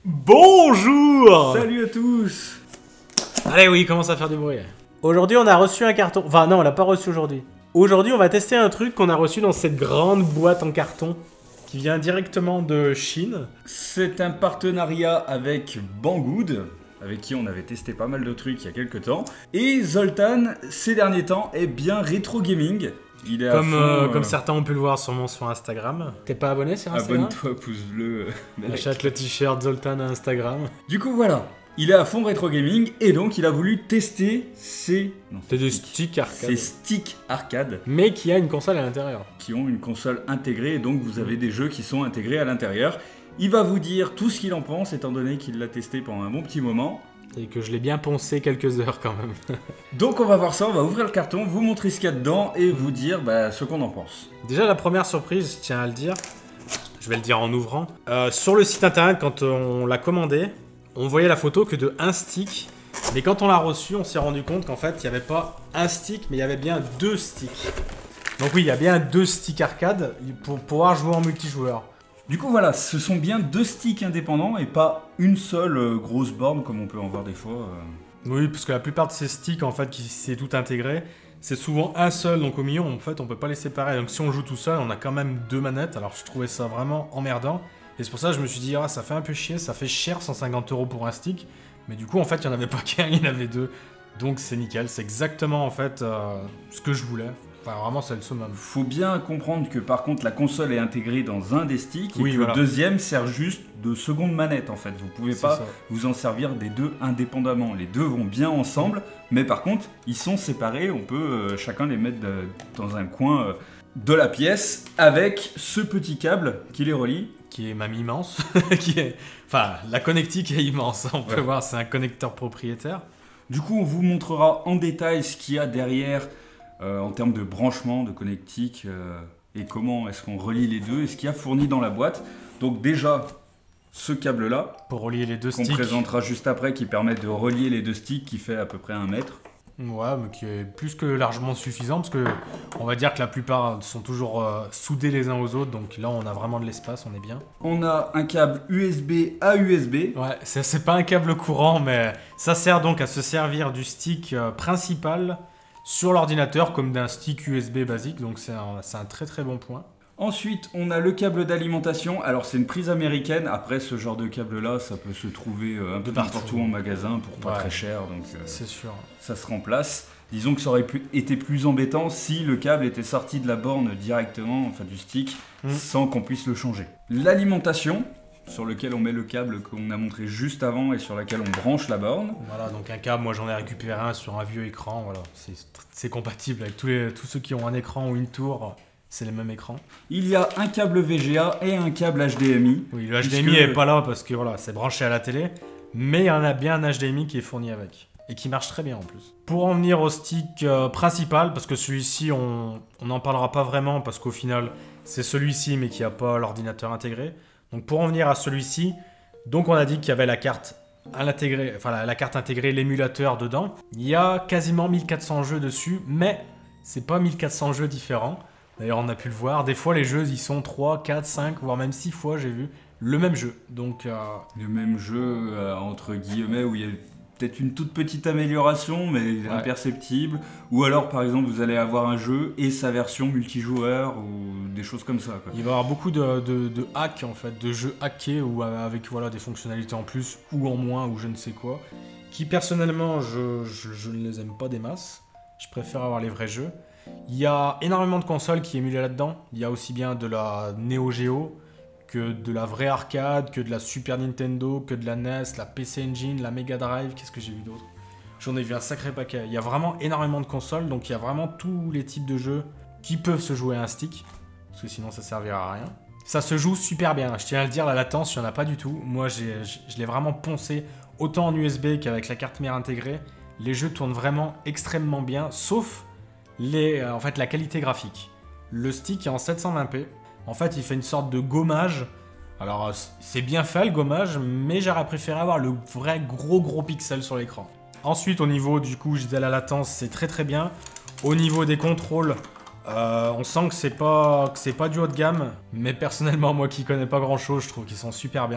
Bonjour. Salut à tous. Allez, oui, il commence à faire du bruit. Aujourd'hui, on a reçu un carton. Enfin, non, on l'a pas reçu aujourd'hui. Aujourd'hui, on va tester un truc qu'on a reçu dans cette grande boîte en carton qui vient directement de Chine. C'est un partenariat avec Banggood, avec qui on avait testé pas mal de trucs il y a quelques temps. Et Zoltan, ces derniers temps, est bien rétro gaming. Il est Comme certains ont pu le voir sûrement sur Instagram. T'es pas abonné sur Instagram? Abonne-toi, pouce bleu. Achète le t-shirt Zoltan à Instagram. Du coup, voilà. Il est à fond rétro gaming et donc il a voulu tester ses... C'est des sticks arcade. Ces sticks arcade. Mais qui a une console à l'intérieur. Qui ont une console intégrée et donc vous avez des jeux qui sont intégrés à l'intérieur. Il va vous dire tout ce qu'il en pense étant donné qu'il l'a testé pendant un bon petit moment. Et que je l'ai bien poncé quelques heures quand même. Donc on va voir ça, on va ouvrir le carton, vous montrer ce qu'il y a dedans et vous dire ce qu'on en pense. Déjà la première surprise, je tiens à le dire, je vais le dire en ouvrant. Sur le site internet, quand on l'a commandé, on voyait la photo que de un stick. Mais quand on l'a reçu, on s'est rendu compte qu'en fait, il n'y avait pas un stick, mais il y avait bien deux sticks. Donc oui, il y a bien deux sticks arcade pour pouvoir jouer en multijoueur. Du coup voilà, ce sont bien deux sticks indépendants et pas une seule grosse borne comme on peut en voir des fois. Oui, parce que la plupart de ces sticks, en fait, qui c'est tout intégré, c'est souvent un seul, donc au milieu, en fait, on peut pas les séparer. Donc si on joue tout seul, on a quand même deux manettes, alors je trouvais ça vraiment emmerdant. Et c'est pour ça que je me suis dit, ah, ça fait un peu chier, ça fait cher, 150 € pour un stick. Mais du coup, en fait, il n'y en avait pas qu'un, il y en avait deux. Donc c'est nickel, c'est exactement, en fait, ce que je voulais. Enfin, vraiment, c'est le summum. Faut bien comprendre que par contre la console est intégrée dans un des sticks et oui, que voilà. le deuxième sert juste de seconde manette en fait. Vous pouvez pas vous en servir des deux indépendamment. Les deux vont bien ensemble, mais par contre ils sont séparés. On peut chacun les mettre dans un coin de la pièce avec ce petit câble qui les relie. Qui est même immense. Enfin, la connectique est immense. On peut voir, c'est un connecteur propriétaire. Du coup, on vous montrera en détail ce qu'il y a derrière. En termes de branchement, de connectique et comment est-ce qu'on relie les deux et ce qu'il y a fourni dans la boîte. Donc déjà, ce câble-là, pour relier les deux qu'on sticks, présentera juste après, qui permet de relier les deux sticks, qui fait à peu près 1 mètre. Ouais, mais qui est plus que largement suffisant, parce que on va dire que la plupart sont toujours soudés les uns aux autres, donc là on a vraiment de l'espace, on est bien. On a un câble USB à USB. Ouais, c'est pas un câble courant, mais ça sert donc à se servir du stick principal sur l'ordinateur comme d'un stick USB basique, donc c'est un très très bon point. Ensuite, on a le câble d'alimentation. Alors c'est une prise américaine. Après, ce genre de câble-là, ça peut se trouver un peu n'importe où en magasin pour pas très cher. Donc c'est sûr. Ça se remplace. Disons que ça aurait été plus embêtant si le câble était sorti de la borne directement, enfin du stick, sans qu'on puisse le changer. L'alimentation, sur lequel on met le câble qu'on a montré juste avant et sur laquelle on branche la borne. Voilà, donc un câble, moi j'en ai récupéré un sur un vieux écran, voilà, c'est compatible avec tous ceux qui ont un écran ou une tour, c'est les mêmes écrans. Il y a un câble VGA et un câble HDMI. Oui, le HDMI n'est pas là parce que voilà, c'est branché à la télé, mais il y en a bien un HDMI qui est fourni avec. Et qui marche très bien en plus. Pour en venir au stick principal, parce que celui-ci, on n'en parlera pas vraiment, parce qu'au final, c'est celui-ci, mais qui n'a pas l'ordinateur intégré. Donc pour en venir à celui-ci, donc on a dit qu'il y avait la carte à l'intégrer, enfin la carte intégrée, l'émulateur dedans. Il y a quasiment 1400 jeux dessus, mais c'est pas 1400 jeux différents. D'ailleurs on a pu le voir, des fois les jeux ils sont 3, 4, 5, voire même 6 fois j'ai vu le même jeu. Donc le même jeu entre guillemets où il y a peut-être une toute petite amélioration mais imperceptible, ou alors par exemple vous allez avoir un jeu et sa version multijoueur ou des choses comme ça quoi. Il va y avoir beaucoup de hacks en fait, de jeux hackés ou avec voilà, des fonctionnalités en plus ou en moins ou je ne sais quoi, qui personnellement je ne les aime pas des masses, je préfère avoir les vrais jeux. Il y a énormément de consoles qui émulent là-dedans, il y a aussi bien de la Neo Geo, que de la vraie arcade, que de la Super Nintendo, que de la NES, la PC Engine, la Mega Drive, qu'est-ce que j'ai vu d'autre? J'en ai vu un sacré paquet. Il y a vraiment énormément de consoles, donc il y a vraiment tous les types de jeux qui peuvent se jouer à un stick, parce que sinon ça servira à rien. Ça se joue super bien, je tiens à le dire, la latence, il n'y en a pas du tout. Moi, je l'ai vraiment poncé, autant en USB qu'avec la carte mère intégrée. Les jeux tournent vraiment extrêmement bien, sauf en fait, la qualité graphique. Le stick est en 720p. En fait, il fait une sorte de gommage. Alors, c'est bien fait le gommage, mais j'aurais préféré avoir le vrai gros pixel sur l'écran. Ensuite, au niveau, du coup, je disais la latence, c'est très bien. Au niveau des contrôles, on sent que c'est pas du haut de gamme, mais personnellement, moi qui connais pas grand chose, je trouve qu'ils sont super bien.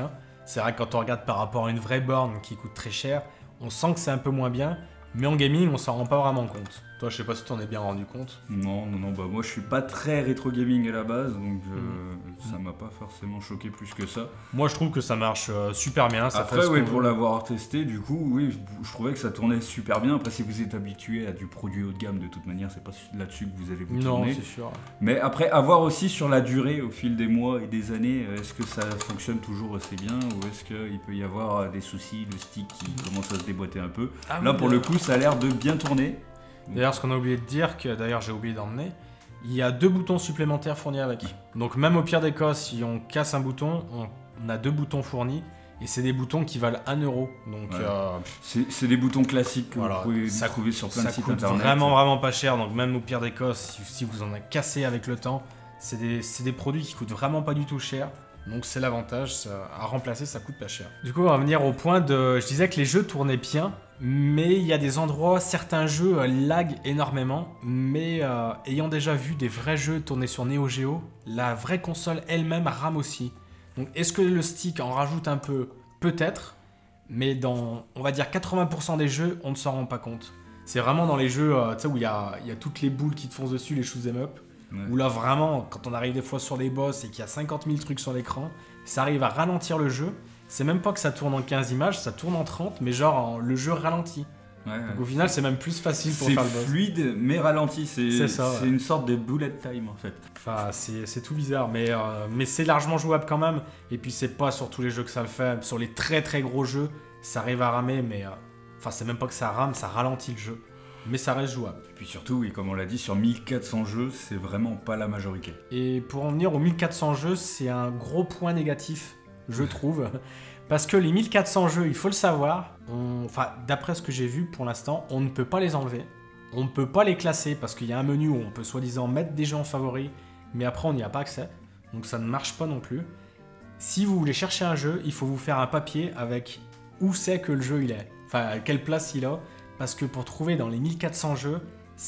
C'est vrai que quand on regarde par rapport à une vraie borne qui coûte très cher, on sent que c'est un peu moins bien, mais en gaming, on s'en rend pas vraiment compte. Toi, je sais pas si t'en es bien rendu compte. Non, bah moi je suis pas très rétro gaming à la base, donc ça m'a pas forcément choqué plus que ça. Moi, je trouve que ça marche super bien. Ça Après, oui, pour l'avoir testé, du coup, oui, je trouvais que ça tournait super bien. Après, si vous êtes habitué à du produit haut de gamme, de toute manière, c'est pas là-dessus que vous allez vous tourner. Non, c'est sûr. Mais après, à voir aussi sur la durée, au fil des mois et des années, est-ce que ça fonctionne toujours assez bien ou est-ce qu'il peut y avoir des soucis, le stick qui commence à se déboîter un peu. Là, pour le coup, ça a l'air de bien tourner. D'ailleurs, ce qu'on a oublié de dire, que d'ailleurs j'ai oublié d'emmener, il y a 2 boutons supplémentaires fournis avec. Donc même au pire des cas, si on casse un bouton, on a 2 boutons fournis. Et c'est des boutons qui valent 1€. Donc c'est des boutons classiques que vous pouvez trouver sur plein de sites internet. Ça coûte vraiment pas cher. Donc même au pire des cas, si vous en avez cassé avec le temps, c'est des produits qui coûtent vraiment pas du tout cher. Donc c'est l'avantage, à remplacer ça coûte pas cher. Du coup on va venir au point de... Je disais que les jeux tournaient bien, mais il y a des endroits, certains jeux lag énormément, mais ayant déjà vu des vrais jeux tourner sur Neo Geo, la vraie console elle-même rame aussi. Donc est-ce que le stick en rajoute un peu? Peut-être, mais dans, on va dire 80% des jeux, on ne s'en rend pas compte. C'est vraiment dans les jeux où il y a toutes les boules qui te foncent dessus, les shoot'em up. Ouais. Où là vraiment, quand on arrive des fois sur les boss et qu'il y a 50 000 trucs sur l'écran, ça arrive à ralentir le jeu. C'est même pas que ça tourne en 15 images, ça tourne en 30, mais genre le jeu ralentit. Ouais. Donc au final, c'est même plus facile pour faire le boss. C'est fluide, mais ralenti. C'est une sorte de bullet time en fait. Enfin, c'est tout bizarre, mais c'est largement jouable quand même. Et puis c'est pas sur tous les jeux que ça le fait. Sur les très très gros jeux, ça arrive à ramer, mais enfin c'est même pas que ça rame, ça ralentit le jeu. Mais ça reste jouable. Et puis surtout, oui, comme on l'a dit, sur 1400 jeux, c'est vraiment pas la majorité. Et pour en venir aux 1400 jeux, c'est un gros point négatif, je trouve. Parce que les 1400 jeux, il faut le savoir, enfin, d'après ce que j'ai vu pour l'instant, on ne peut pas les enlever. On ne peut pas les classer parce qu'il y a un menu où on peut soi-disant mettre des jeux en favoris, mais après on n'y a pas accès. Donc ça ne marche pas non plus. Si vous voulez chercher un jeu, il faut vous faire un papier avec où c'est que le jeu il est. Enfin, à quelle place il a. Parce que pour trouver dans les 1400 jeux,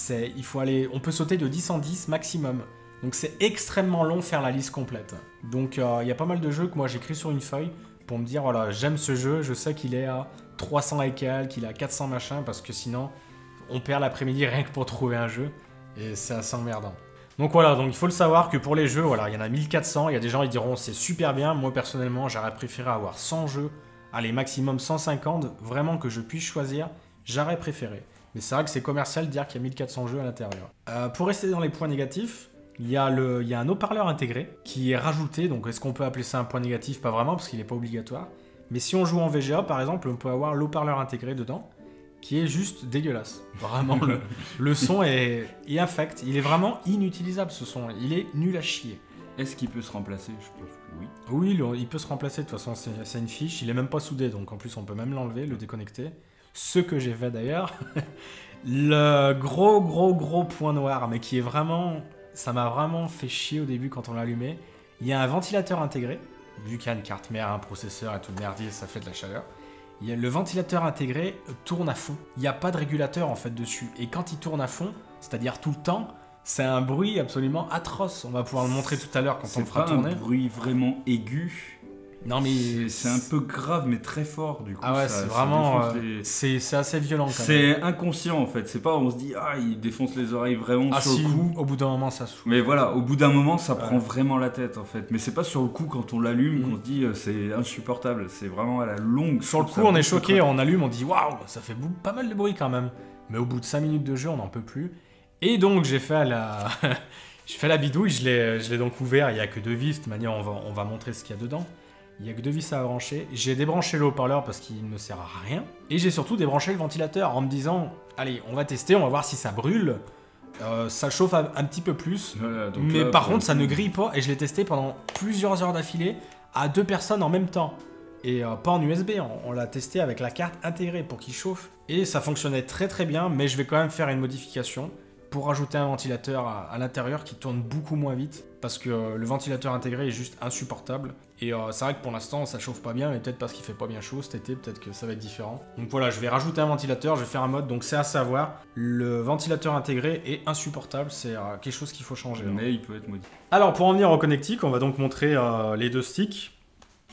on peut sauter de 10 en 10 maximum. Donc c'est extrêmement long faire la liste complète. Donc il y a pas mal de jeux que moi j'écris sur une feuille pour me dire voilà, j'aime ce jeu, je sais qu'il est à 300 et quelques, qu'il est à 400 machin, parce que sinon on perd l'après-midi rien que pour trouver un jeu et c'est assez emmerdant. Donc voilà, donc il faut le savoir que pour les jeux, voilà, il y en a 1400, il y a des gens qui diront c'est super bien, moi personnellement j'aurais préféré avoir 100 jeux, allez maximum 150, vraiment que je puisse choisir. J'aurais préféré. Mais c'est vrai que c'est commercial de dire qu'il y a 1400 jeux à l'intérieur. Pour rester dans les points négatifs, il y a un haut-parleur intégré qui est rajouté. Donc est-ce qu'on peut appeler ça un point négatif? Pas vraiment parce qu'il n'est pas obligatoire. Mais si on joue en VGA par exemple, on peut avoir l'haut-parleur intégré dedans qui est juste dégueulasse. Vraiment, le son est infect. Il est vraiment inutilisable ce son. Il est nul à chier. Est-ce qu'il peut se remplacer? Je pense que oui. Oui, il peut se remplacer. De toute façon, c'est une fiche. Il est même pas soudé. Donc en plus, on peut même l'enlever, le déconnecter. Ce que j'ai fait d'ailleurs. Le gros point noir, mais qui est vraiment... Ça m'a vraiment fait chier au début quand on l'a allumé. Il y a un ventilateur intégré. Vu qu'il y a une carte mère, un processeur et tout le merdier, ça fait de la chaleur. Le ventilateur intégré tourne à fond. Il n'y a pas de régulateur en fait dessus. Et quand il tourne à fond, c'est-à-dire tout le temps, c'est un bruit absolument atroce. On va pouvoir le montrer tout à l'heure quand on le fera tourner. C'est pas un bruit vraiment aigu. Non mais c'est un peu grave mais très fort du coup. Ah ouais, c'est vraiment c'est assez violent quand même. C'est inconscient en fait, c'est pas on se dit il défonce les oreilles vraiment sur le coup. Au bout d'un moment ça souffle. Mais voilà, au bout d'un moment ça prend vraiment la tête en fait, mais c'est pas sur le coup quand on l'allume qu'on se dit c'est insupportable, c'est vraiment à la longue. Sur le coup on est choqué, on allume, on dit waouh, ça fait pas mal de bruit quand même. Mais au bout de 5 minutes de jeu, on n'en peut plus. Et donc j'ai fait la bidouille, je l'ai donc ouvert, il y a que 2 vis, de toute manière on va montrer ce qu'il y a dedans. Il n'y a que 2 vis à brancher. J'ai débranché le haut-parleur parce qu'il ne sert à rien. Et j'ai surtout débranché le ventilateur en me disant allez, on va tester, on va voir si ça brûle. Ça chauffe un petit peu plus. Voilà, mais par contre, ça ne grille pas. Et je l'ai testé pendant plusieurs heures d'affilée à 2 personnes en même temps. Et pas en USB, on l'a testé avec la carte intégrée pour qu'il chauffe. Et ça fonctionnait très très bien, mais je vais quand même faire une modification pour rajouter un ventilateur à l'intérieur qui tourne beaucoup moins vite. Parce que le ventilateur intégré est juste insupportable. Et c'est vrai que pour l'instant ça chauffe pas bien, mais peut-être parce qu'il fait pas bien chaud cet été, peut-être que ça va être différent. Donc voilà, je vais rajouter un ventilateur, je vais faire un mode, donc c'est à savoir, le ventilateur intégré est insupportable, c'est quelque chose qu'il faut changer. Mais il peut être modifié. Alors pour en venir au connectique, on va donc montrer les 2 sticks.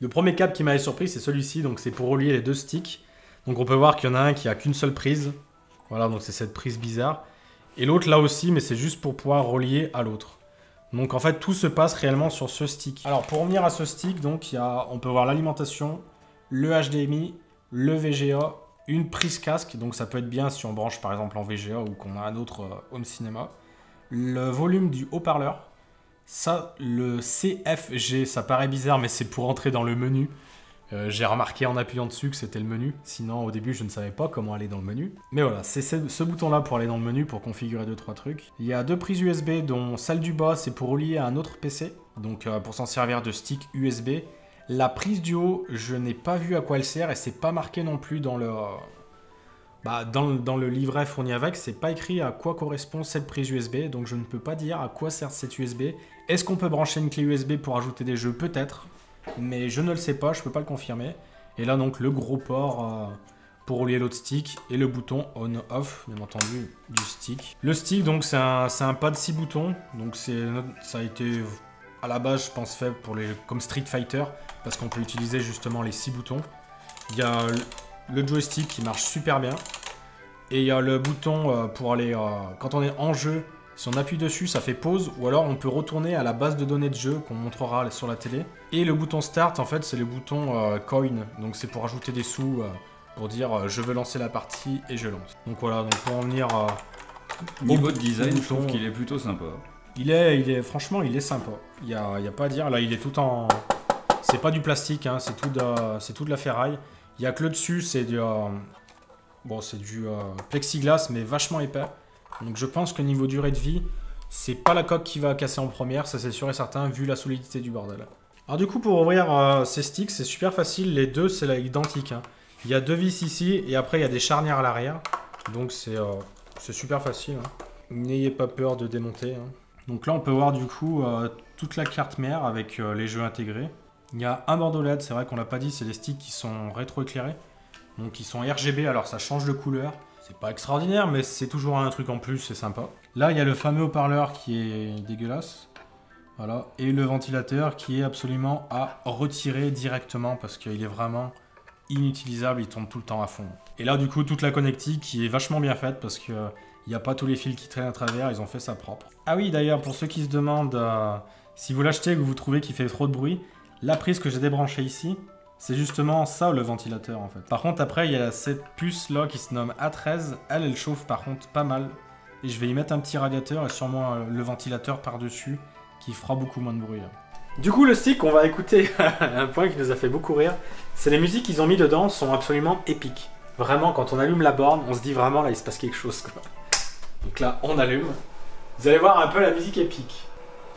Le premier câble qui m'avait surpris, c'est celui-ci, donc c'est pour relier les deux sticks. Donc on peut voir qu'il y en a un qui a qu'une seule prise. Voilà, donc c'est cette prise bizarre. Et l'autre là aussi, mais c'est juste pour pouvoir relier à l'autre. Donc en fait, tout se passe réellement sur ce stick. Alors pour revenir à ce stick, donc on peut voir l'alimentation, le HDMI, le VGA, une prise casque, donc ça peut être bien si on branche par exemple en VGA ou qu'on a un autre home cinéma. Le volume du haut-parleur. Ça, le CFG, ça paraît bizarre, mais c'est pour entrer dans le menu. J'ai remarqué en appuyant dessus que c'était le menu. Sinon, au début, je ne savais pas comment aller dans le menu. Mais voilà, c'est ce bouton-là pour aller dans le menu, pour configurer 2-3 trucs. Il y a 2 prises USB, dont celle du bas, c'est pour relier à un autre PC. Donc, pour s'en servir de stick USB. La prise du haut, je n'ai pas vu à quoi elle sert et c'est pas marqué non plus dans le... dans le livret fourni avec, c'est pas écrit à quoi correspond cette prise USB, donc je ne peux pas dire à quoi sert cette USB. Est-ce qu'on peut brancher une clé USB pour ajouter des jeux? Peut-être, mais je ne le sais pas, je peux pas le confirmer. Et là donc le gros port pour relier l'autre stick et le bouton on-off, bien entendu, du stick. Le stick donc c'est un pad 6 boutons, donc ça a été à la base je pense fait pour comme Street Fighter, parce qu'on peut utiliser justement les 6 boutons. Il y a le joystick qui marche super bien. Et il y a le bouton pour aller... quand on est en jeu, si on appuie dessus, ça fait pause. Ou alors on peut retourner à la base de données de jeu qu'on montrera sur la télé. Et le bouton start, en fait, c'est le bouton coin. Donc c'est pour ajouter des sous, pour dire je veux lancer la partie et je lance. Donc voilà, donc pour en venir... niveau de design, je trouve qu'il est plutôt sympa. Franchement, il est sympa. Il y a pas à dire. Là, il est tout en... C'est pas du plastique, hein, c'est tout de la ferraille. Il y a que le dessus, c'est du plexiglas, mais vachement épais. Donc je pense que niveau durée de vie, c'est pas la coque qui va casser en première, ça c'est sûr et certain, vu la solidité du bordel. Alors du coup, pour ouvrir ces sticks, c'est super facile. Les deux, c'est identique. Hein. Il y a 2 vis ici, et après il y a des charnières à l'arrière. Donc c'est super facile. Hein. N'ayez pas peur de démonter. Hein. Donc là, on peut voir du coup toute la carte mère avec les jeux intégrés. Il y a un bandeau LED, c'est vrai qu'on l'a pas dit, c'est des sticks qui sont rétroéclairés. Donc ils sont RGB, alors ça change de couleur. C'est pas extraordinaire, mais c'est toujours un truc en plus, c'est sympa. Là, il y a le fameux haut-parleur qui est dégueulasse. Voilà. Et le ventilateur qui est absolument à retirer directement parce qu'il est vraiment inutilisable, il tourne tout le temps à fond. Et là, du coup, toute la connectique qui est vachement bien faite parce que il n'y a pas tous les fils qui traînent à travers, ils ont fait ça propre. Ah oui, d'ailleurs, pour ceux qui se demandent si vous l'achetez et que vous trouvez qu'il fait trop de bruit, la prise que j'ai débranchée ici, c'est justement ça le ventilateur en fait. Par contre après il y a cette puce là qui se nomme A13, elle chauffe par contre pas mal. Et je vais y mettre un petit radiateur et sûrement le ventilateur par dessus qui fera beaucoup moins de bruit. Du coup le stick, on va écouter un point qui nous a fait beaucoup rire. C'est les musiques qu'ils ont mis dedans sont absolument épiques. Vraiment quand on allume la borne, on se dit vraiment là il se passe quelque chose quoi. Donc là on allume. Vous allez voir un peu la musique épique.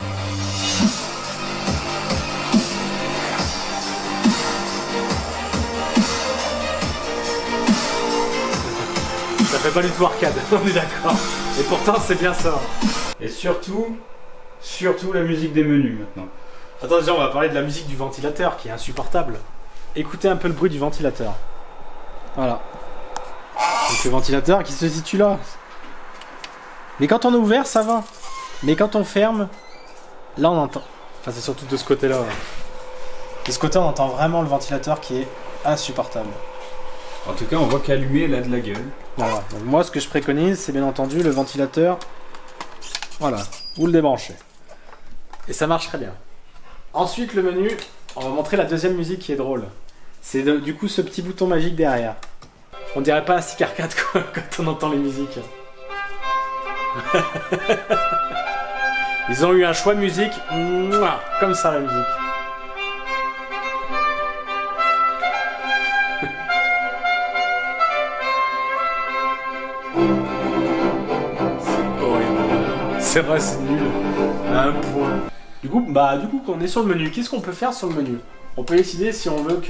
Ça fait pas du tout arcade, on est d'accord. Et pourtant c'est bien ça. Et surtout la musique des menus maintenant. Attends, déjà on va parler de la musique du ventilateur qui est insupportable. Écoutez un peu le bruit du ventilateur. Voilà. Donc le ventilateur qui se situe là. Mais quand on est ouvert ça va. Mais quand on ferme, là on entend. Enfin c'est surtout de ce côté-là. De ce côté on entend vraiment le ventilateur qui est insupportable. En tout cas, on voit qu'allumer, elle a de la gueule. Voilà. Donc moi, ce que je préconise, c'est bien entendu le ventilateur. Voilà, vous le débranchez. Et ça marche très bien. Ensuite, le menu, on va montrer la deuxième musique qui est drôle. C'est du coup ce petit bouton magique derrière. On dirait pas un stick arcade quand on entend les musiques. Ils ont eu un choix de musique, comme ça la musique. C'est vrai, c'est nul. À un point. Du coup, quand on est sur le menu, qu'est-ce qu'on peut faire sur le menu? On peut décider si on veut que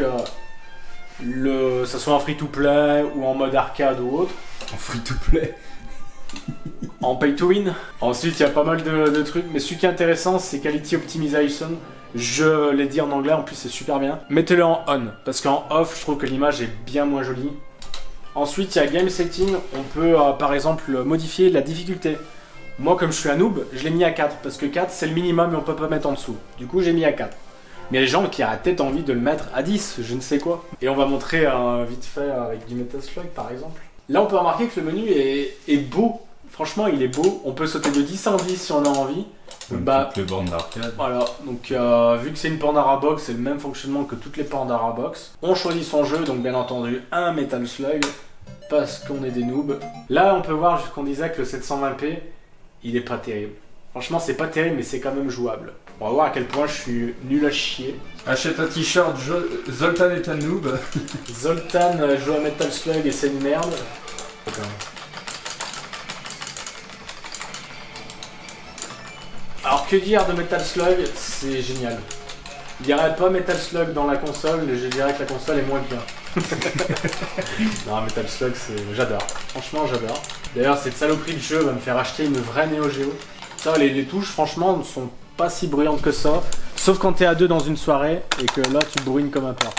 ça soit en free-to-play ou en mode arcade ou autre. En free-to-play. En pay-to-win. Ensuite, il y a pas mal de trucs. Mais ce qui est intéressant, c'est Quality Optimization. Je l'ai dit en anglais, en plus c'est super bien. Mettez-le en on, parce qu'en off, je trouve que l'image est bien moins jolie. Ensuite, il y a Game Setting. On peut, par exemple, modifier la difficulté. Moi, comme je suis un noob, je l'ai mis à 4, parce que 4, c'est le minimum et on peut pas mettre en dessous. Du coup, j'ai mis à 4. Mais il y a des gens qui auraient peut-être envie de le mettre à 10, je ne sais quoi. Et on va montrer vite fait avec du Metal Slug par exemple. Là on peut remarquer que le menu est beau. Franchement il est beau. On peut sauter de 10 en 10 si on a envie. Bah, toutes les bornes d'arcade. Voilà, donc vu que c'est une Pandora Box, c'est le même fonctionnement que toutes les Pandora Box. On choisit son jeu, donc bien entendu un Metal Slug, parce qu'on est des noobs. Là on peut voir qu'on disait que le 720p, il est pas terrible. Franchement c'est pas terrible mais c'est quand même jouable. On va voir à quel point je suis nul à chier. Achète un t-shirt, Zoltan est un noob. Zoltan joue à Metal Slug et c'est une merde. Alors que dire de Metal Slug, c'est génial. Je dirais pas Metal Slug dans la console, je dirais que la console est moins bien. Non, Metal Slug, j'adore. Franchement, j'adore. D'ailleurs, cette saloperie de jeu va me faire acheter une vraie Neo Geo. Ça, les touches, franchement, ne sont pas si bruyantes que ça. Sauf quand t'es à deux dans une soirée et que là, tu bruines comme un porc.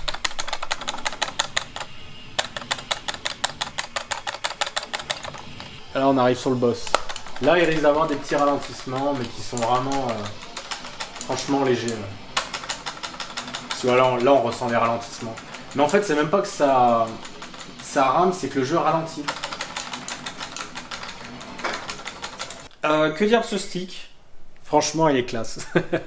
Alors, on arrive sur le boss. Là, il risque d'avoir des petits ralentissements, mais qui sont vraiment, franchement, légers. Parce que là, on ressent les ralentissements. Mais en fait, c'est même pas que ça rame, c'est que le jeu ralentit. Que dire de ce stick? Franchement, il est classe.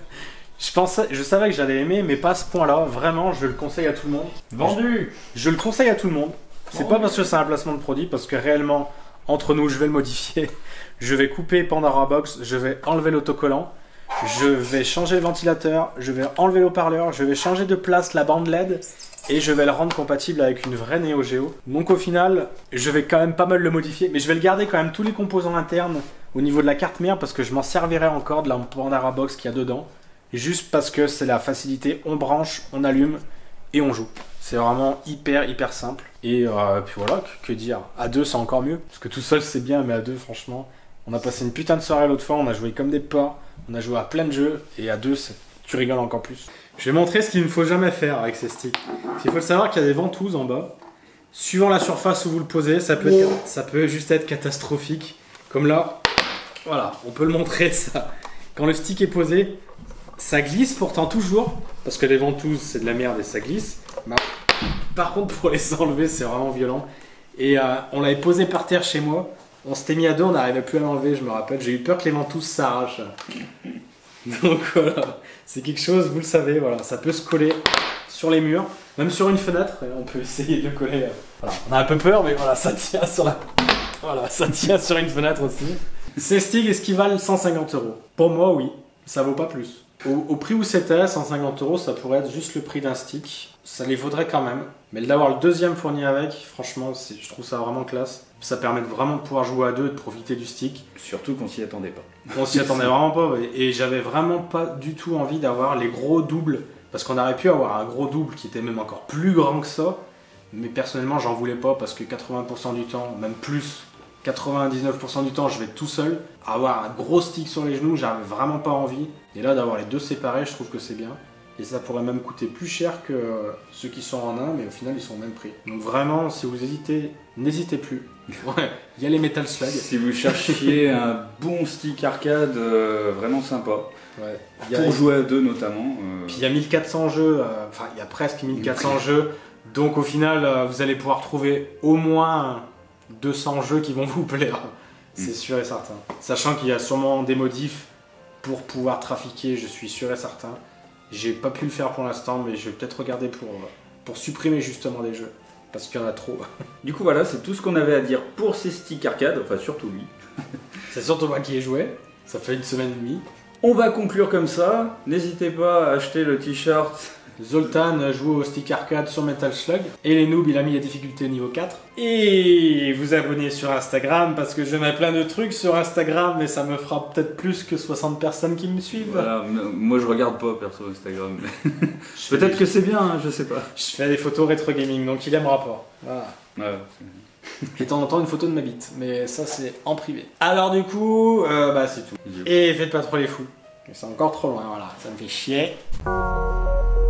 Je savais que j'allais aimer, mais pas à ce point-là. Vraiment, je le conseille à tout le monde. Vendu! Je le conseille à tout le monde. C'est pas parce que c'est un placement de produit, parce que réellement, entre nous, je vais le modifier. Je vais couper Pandora Box, je vais enlever l'autocollant, je vais changer le ventilateur, je vais enlever l'haut-parleur, je vais changer de place la bande LED et je vais le rendre compatible avec une vraie Neo Geo. Donc au final, je vais quand même pas mal le modifier, mais je vais le garder quand même tous les composants internes au niveau de la carte mère parce que je m'en servirai encore de la Pandora Box qu'il y a dedans. Juste parce que c'est la facilité, on branche, on allume et on joue. C'est vraiment hyper simple. Et puis voilà, que dire. À deux, c'est encore mieux. Parce que tout seul, c'est bien, mais à deux, franchement, on a passé une putain de soirée l'autre fois. On a joué comme des porcs. On a joué à plein de jeux. Et à deux, tu rigoles encore plus. Je vais montrer ce qu'il ne faut jamais faire avec ces sticks. Il faut savoir qu'il y a des ventouses en bas. Suivant la surface où vous le posez, ça peut juste être catastrophique. Comme là, voilà, on peut le montrer ça. Quand le stick est posé, ça glisse pourtant toujours. Parce que les ventouses, c'est de la merde et ça glisse. Par contre, pour les enlever, c'est vraiment violent. Et on l'avait posé par terre chez moi. On s'était mis à deux, on n'arrivait plus à l'enlever, je me rappelle. J'ai eu peur que les ventouses s'arrachent. Donc voilà, c'est quelque chose, vous le savez, voilà, ça peut se coller sur les murs, même sur une fenêtre. Et on peut essayer de le coller. Voilà. On a un peu peur, mais voilà, ça tient sur voilà, ça tient sur une fenêtre aussi. Ces sticks, est-ce qu'ils valent 150 €? Pour moi, oui. Ça vaut pas plus. Au prix où c'était, 150 €, ça pourrait être juste le prix d'un stick. Ça les vaudrait quand même. Mais d'avoir le deuxième fourni avec, franchement, je trouve ça vraiment classe. Ça permet vraiment de pouvoir jouer à deux et de profiter du stick. Surtout qu'on s'y attendait pas. On s'y attendait vraiment pas. Et j'avais vraiment pas du tout envie d'avoir les gros doubles. Parce qu'on aurait pu avoir un gros double qui était même encore plus grand que ça. Mais personnellement, j'en voulais pas parce que 80% du temps, même plus, 99% du temps, je vais tout seul. Avoir un gros stick sur les genoux, j'avais vraiment pas envie. Et là, d'avoir les deux séparés, je trouve que c'est bien. Et ça pourrait même coûter plus cher que ceux qui sont en un, mais au final, ils sont au même prix. Donc vraiment, si vous hésitez, n'hésitez plus. Ouais, il y a les Metal Slug. Si vous cherchiez un bon stick arcade vraiment sympa, ouais. Pour jouer à deux notamment. Puis il y a 1400 jeux, enfin il y a presque 1400 jeux. Donc au final, vous allez pouvoir trouver au moins 200 jeux qui vont vous plaire. C'est sûr et certain. Sachant qu'il y a sûrement des modifs pour pouvoir trafiquer, je suis sûr et certain. J'ai pas pu le faire pour l'instant, mais je vais peut-être regarder pour supprimer justement des jeux. Parce qu'il y en a trop. Du coup voilà, c'est tout ce qu'on avait à dire pour ces sticks arcade, enfin surtout lui. C'est surtout moi qui ai joué, ça fait une semaine et demie. On va conclure comme ça, n'hésitez pas à acheter le t-shirt. Zoltan joue au stick arcade sur Metal Slug. Et les noobs, il a mis la difficulté niveau 4. Et vous abonnez sur Instagram parce que je mets plein de trucs sur Instagram, mais ça me fera peut-être plus que 60 personnes qui me suivent. Voilà, moi je regarde pas perso Instagram. Peut-être que c'est bien, hein, je sais pas. Je fais des photos rétro gaming, donc il aimera pas. Voilà. Ouais, et de temps en temps une photo de ma bite, mais ça c'est en privé. Alors du coup, c'est tout. Et faites pas trop les fous. C'est encore trop loin, voilà, ça me fait chier.